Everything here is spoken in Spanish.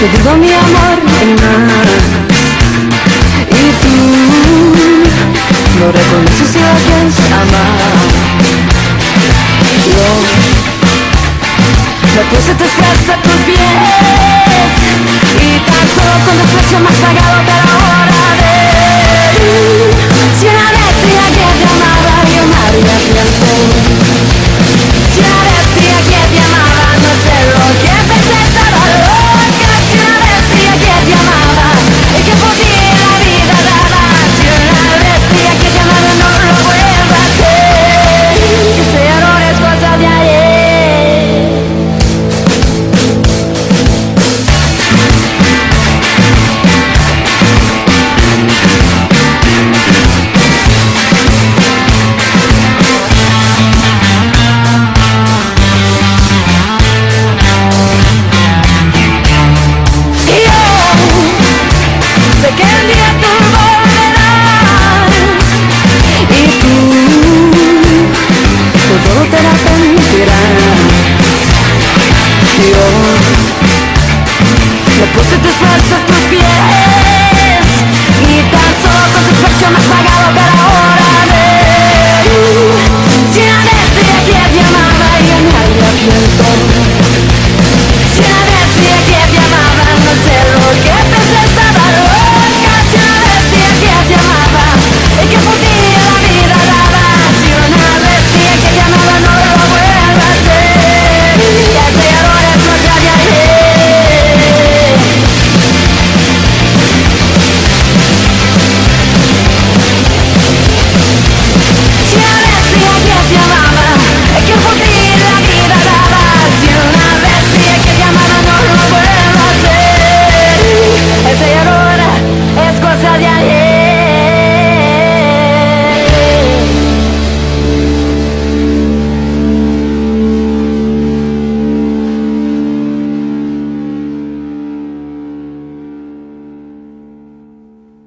te digo mi amor en más. Y tú no reconoces si lo quieres amar. Yo me puse tus pies a tus pies y tan solo con desprecio me has pagado cada hora de ti. Si una vez decía que te amaba, yo me habría tiempo. Si una vez decía que te amaba, no sé lo que pensé, estaba loca. Si una vez decía que te amaba y que por ti la vida daba. Si una vez decía que te amaba, no lo vuelvo a hacer. Que ese error es cosa de ayer. Que el día tú volverás y tú todo te arrepentirás.